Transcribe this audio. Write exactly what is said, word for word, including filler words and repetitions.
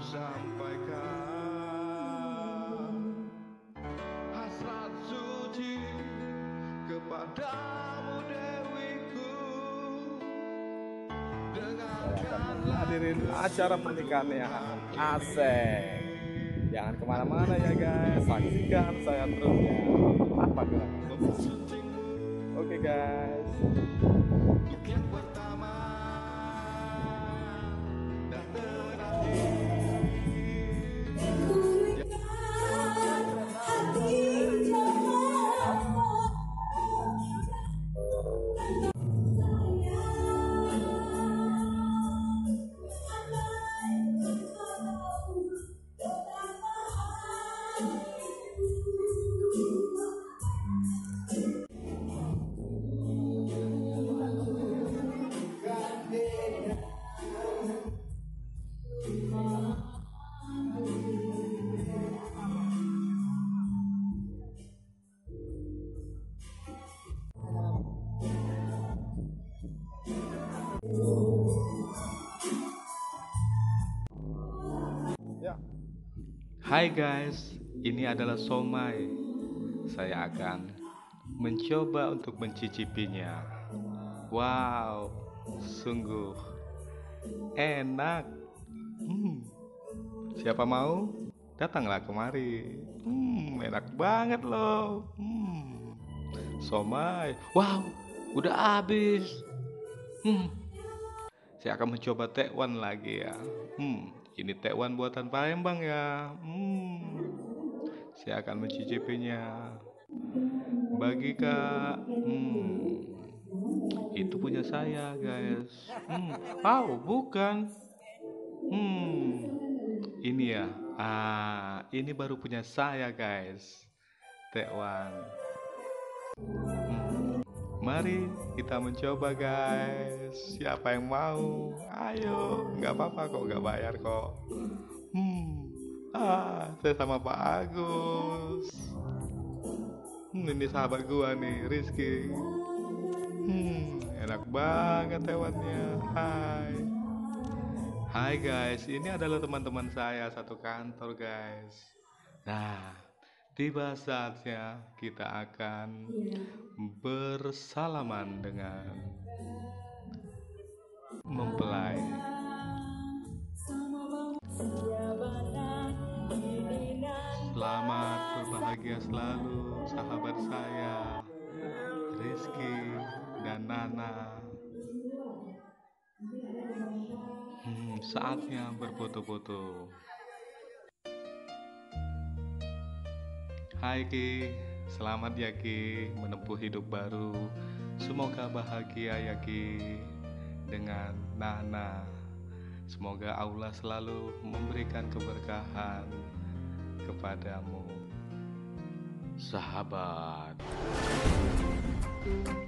sampaikan hasrat suci kepadamu Dewiku. Dengarkanlah Hadirin acara pernikahannya asik. Jangan kemana-mana ya guys, saksikan saya terus ya. Apa gerakan? Oke guys. yang pertama dan terakhir. Ya. Hai guys, ini adalah somai. Saya akan mencoba untuk mencicipinya. Wow, sungguh enak. Hmm, siapa mau? Datanglah kemari. Hmm, enak banget loh. Hmm, somai. Wow, udah habis. Hmm, saya akan mencoba tekwan lagi ya. Hmm, ini tekwan buatan Palembang ya. Hmm, saya akan mencicipinya. Bagi kak. Hmm, itu punya saya guys. Hmm, oh bukan. Hmm, ini ya. Ah, ini baru punya saya guys. Tekwan. Hmm, mari kita mencoba guys. Siapa yang mau? Ayo, nggak apa-apa kok, nggak bayar kok. Hmm, ah, saya sama Pak Agus. Hmm, ini sahabat gua nih, Rizky. Hmm, enak banget hewannya. Hai. Hai guys, ini adalah teman-teman saya satu kantor guys. Nah, tiba saatnya kita akan bersalaman dengan mempelai. Selamat berbahagia selalu sahabat saya, Rizky dan Nana. Hmm, saatnya berfoto-foto. Hai Ki, selamat ya Ki menempuh hidup baru. Semoga bahagia ya Ki dengan Nana. Semoga Allah selalu memberikan keberkahan kepadamu, sahabat.